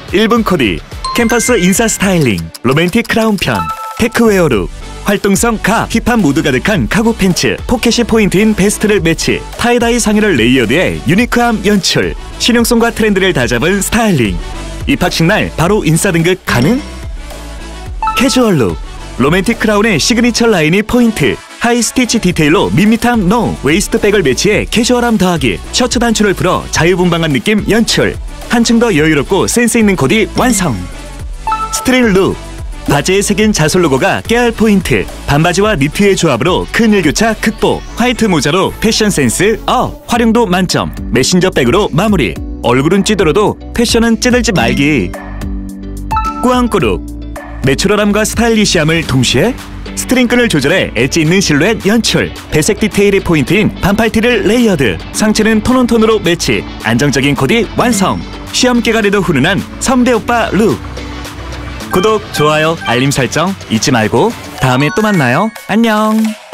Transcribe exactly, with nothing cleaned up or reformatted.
일 분 코디, 캠퍼스 인싸 스타일링, 로맨틱 크라운 편, 테크웨어 룩, 활동성 가, 힙합 모드 가득한 카고 팬츠, 포켓이 포인트인 베스트를 매치, 타이다이 상의를 레이어드해 유니크함 연출, 실용성과 트렌드를 다잡은 스타일링. 입학식 날 바로 인싸 등극 가능? 캐주얼 룩, 로맨틱 크라운의 시그니처 라인이 포인트, 하이 스티치 디테일로 밋밋함 노, 웨이스트백을 매치해 캐주얼함 더하기, 셔츠 단추를 풀어 자유분방한 느낌 연출, 한층 더 여유롭고 센스 있는 코디 완성. 스트릿 룩, 바지에 새긴 자솔 로고가 깨알 포인트, 반바지와 니트의 조합으로 큰 일교차 극복, 화이트 모자로 패션 센스 업, 활용도 만점, 메신저 백으로 마무리, 얼굴은 찌들어도 패션은 찌들지 말기. 꾸안꾸룩, 내추럴함과 스타일리시함을 동시에 스트링끈을 조절해 엣지 있는 실루엣 연출, 배색 디테일이 포인트인 반팔티를 레이어드, 상체는 톤온톤으로 매치, 안정적인 코디 완성. 시험기 가래도 훈훈한 선배 오빠 룩. 구독, 좋아요, 알림 설정 잊지 말고 다음에 또 만나요. 안녕.